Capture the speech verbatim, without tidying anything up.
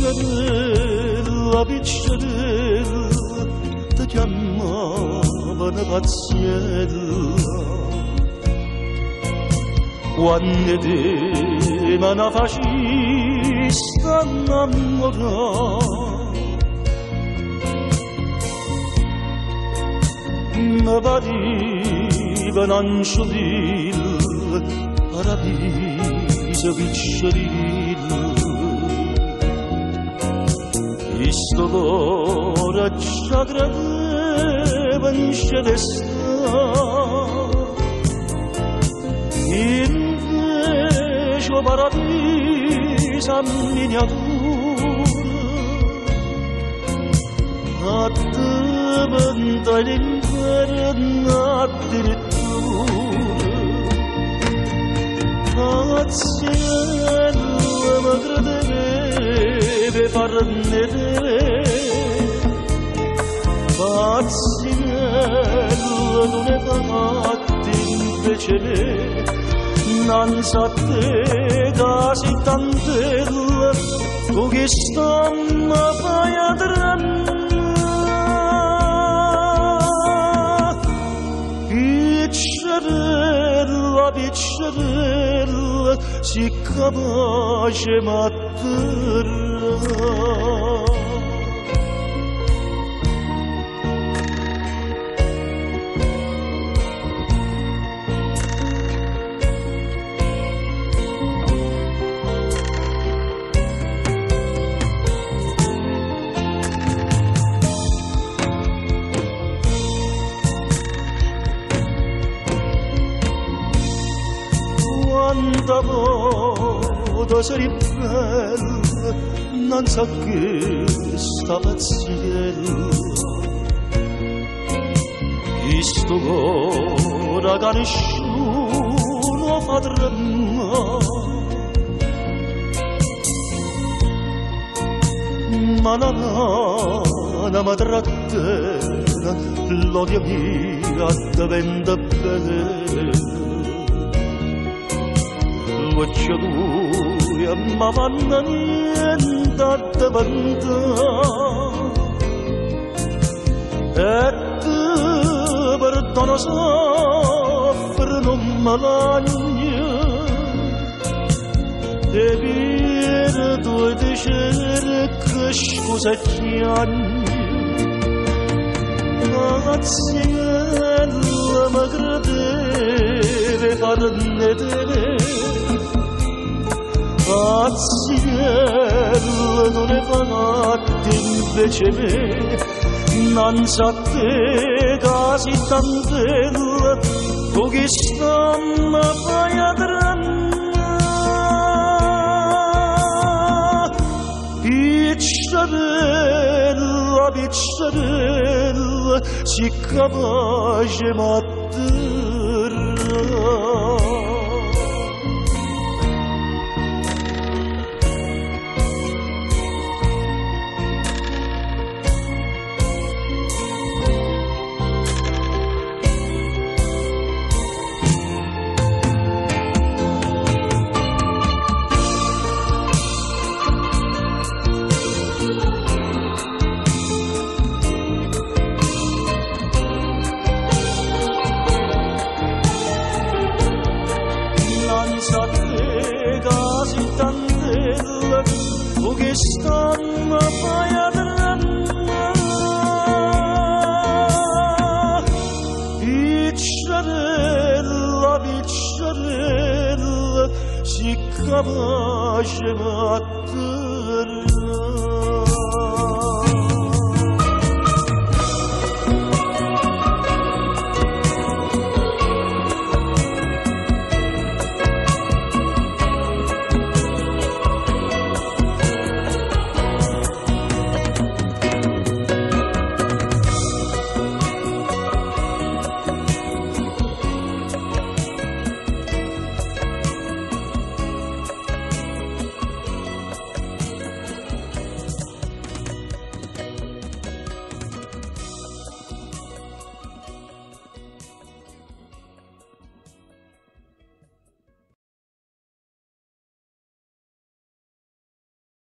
piccerella, piccerella, ti chiamavano pazziella. Quando te me ne facista innamorare, mi pareva un angiolino, paradiso piccerino. E sto cuore ci credeva in celestà, invece il paradiso a miniatura, a te venta l'inferno addirittura. Pazziella mi credeva farne te, pazziella non è fatti invece me, innanzi a te casi tantella, tu che stamma fai a tremare. Piccerella, piccerella, si capace m'atterrare. Quanta moda sei bella, non sa che sta pazziella. Questo cuore che nessuno fa tremare, ma la nana mi trattiene, l'odio mio diventa bella. L'occhio tuo ma vanno niente a diventare, e te perdono soffre non me lagna, e perdo e ti cerco scusa chiagna. Pazziella mi credeva farne te, pazziella non è fatti invece me, innanzi a te casi tantella, tu che stamma fai a tremare. Piccerella, piccerella, si capace m'atterrare. Innanzi a te casi tantella, tu che stamma fai a tremare. Piccerella, piccerella, si capace m'atterrare.